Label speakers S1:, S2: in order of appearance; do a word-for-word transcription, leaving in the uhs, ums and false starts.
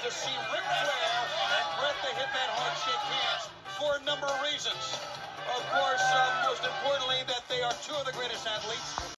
S1: to see Ric Flair and Bret the Hitman Hart shake hands for a number of reasons. Of course, uh, most importantly, that they are two of the greatest athletes